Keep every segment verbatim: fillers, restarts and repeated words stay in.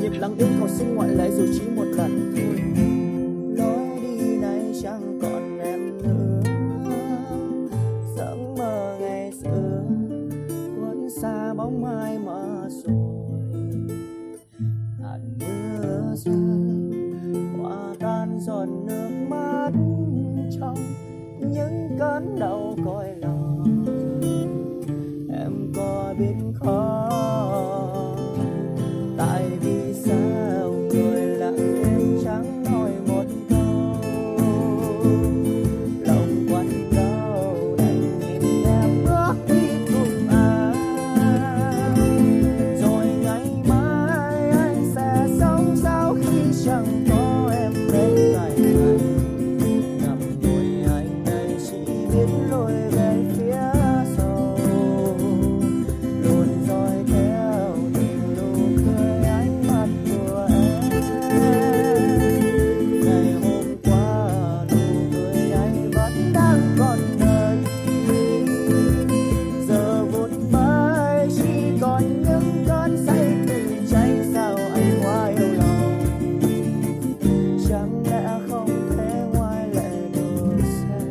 nhịp lặng yên cầu xin ngoại lệ dù chỉ một lần thôi. Lối đi này chẳng còn em nữa, giấc mơ ngày xưa cuốn xa bóng mai mờ rồi. Hạt mưa rơi hòa tan giọt nước mắt trong những cơn đau cõi lòng. Em có biết không, tại vì sao người lặng im chẳng nói một câu. Lòng quặn đau đành nhìn em bước đi cùng anh, rồi ngày mai anh sẽ sống sao khi chẳng có em bên cạnh anh. Ngậm ngùi anh đây chỉ biết lối về phía sau, luôn dõi theo từng nụ cười ánh mắt của em. Ngày hôm qua nụ cười anh vẫn đang còn đợi, giờ vụt bay chỉ còn những cơn say từ cháy. Sao anh quá yêu lòng, chẳng lẽ không thể ngoại lệ được sao?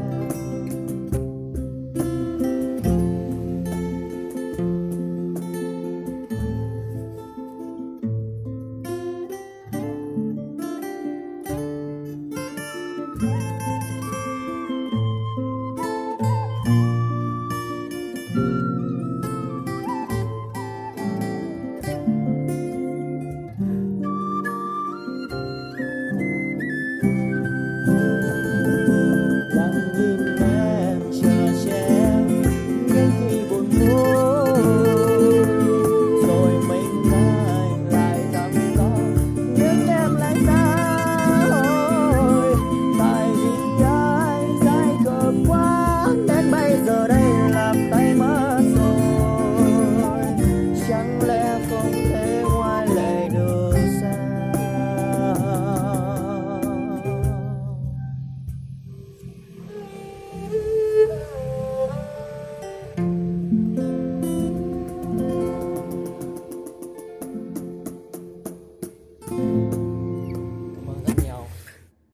Lặng nhìn em chờ che những khi buồn vui, rồi mình anh lại thầm lo nhưng em lại xa rồi. Tại vì anh dại khờ quá đến bây giờ đây làm tay mất rồi, chẳng lẽ không thể ngoại lệ được sao? Thank you.